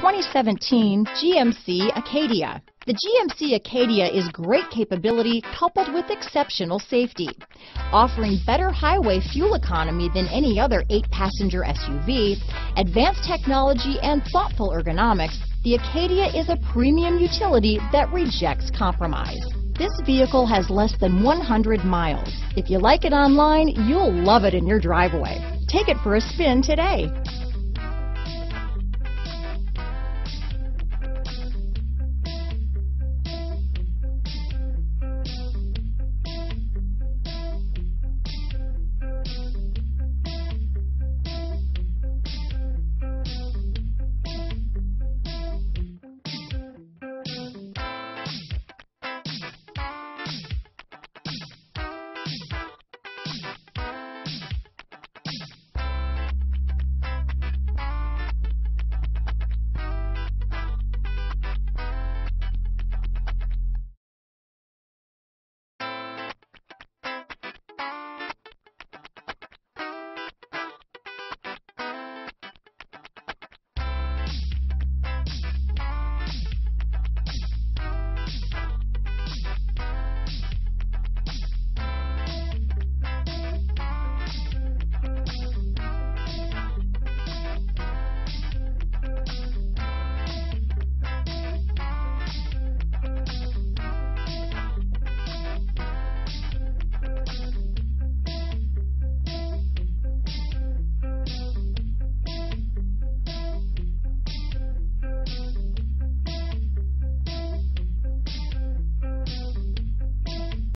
2017 GMC Acadia. The GMC Acadia is great capability coupled with exceptional safety. Offering better highway fuel economy than any other 8-passenger SUV, advanced technology and thoughtful ergonomics, the Acadia is a premium utility that rejects compromise. This vehicle has less than 100 miles. If you like it online, you'll love it in your driveway. Take it for a spin today.